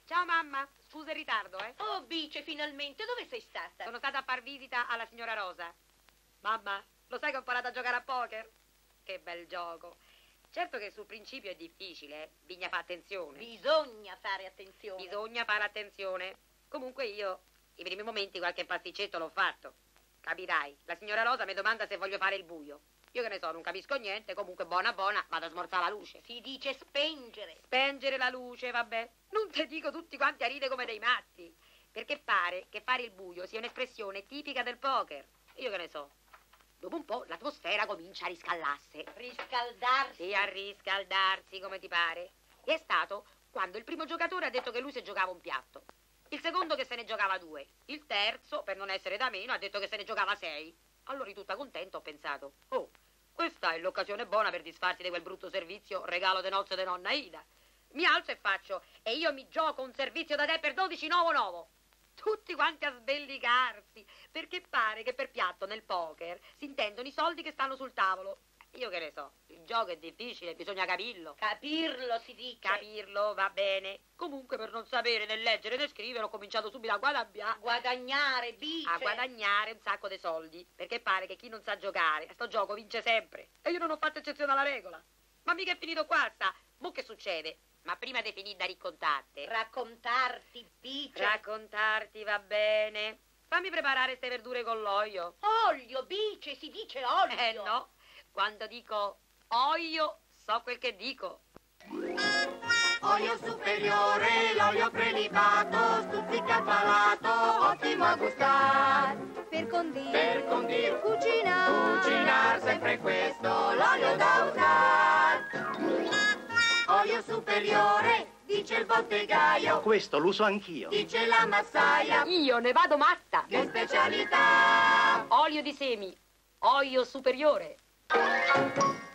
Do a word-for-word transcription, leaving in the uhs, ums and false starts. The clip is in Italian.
Ciao mamma, scusa il ritardo, eh. Oh, Bice, finalmente, dove sei stata? Sono stata a far visita alla signora Rosa. Mamma, lo sai che ho imparato a giocare a poker? Che bel gioco. Certo che sul principio è difficile, eh. Bisogna fare attenzione. Bisogna fare attenzione. Bisogna fare attenzione. Comunque io, i primi momenti, qualche pasticcetto l'ho fatto. Capirai, la signora Rosa mi domanda se voglio fare il buio. Io che ne so, non capisco niente, comunque buona buona, vado a smorzare la luce. Si dice spengere. Spengere la luce, vabbè. Non te dico tutti quanti a ridere come dei matti. Perché pare che fare il buio sia un'espressione tipica del poker. Io che ne so. Dopo un po' l'atmosfera comincia a riscaldarsi. Riscaldarsi. Sì, a riscaldarsi, come ti pare. E è stato quando il primo giocatore ha detto che lui si giocava un piatto. Il secondo che se ne giocava due. Il terzo, per non essere da meno, ha detto che se ne giocava sei. Allora, tutta contenta, ho pensato, oh, questa è l'occasione buona per disfarsi di quel brutto servizio regalo de nozze de nonna Ida. Mi alzo e faccio, e io mi gioco un servizio da te per dodici novo novo. Tutti quanti a sbellicarsi, perché pare che per piatto nel poker si intendono i soldi che stanno sul tavolo. Io che ne so, il gioco è difficile, bisogna capirlo. Capirlo si dice. Capirlo, va bene. Comunque per non sapere né leggere né scrivere ho cominciato subito a guadagnare. Guadagnare, Bice. A guadagnare un sacco di soldi. Perché pare che chi non sa giocare a sto gioco vince sempre. E io non ho fatto eccezione alla regola. Ma mica è finito qua, sta. Mo che succede? Ma prima di finire da raccontarti. Raccontarti, Bice. Raccontarti, va bene. Fammi preparare ste verdure con l'olio. Olio, Bice, si dice olio. Eh no. Quando dico olio, so quel che dico. Olio superiore, l'olio prelibato, stuzzicato alato, ottimo a gustar. Per condire, Per condire, cucinare, cucinar sempre questo, l'olio da usar. Olio superiore, dice il bottegaio, Questo l'uso anch'io. dice la massaia, Io ne vado matta. che specialità. Olio di semi, olio superiore.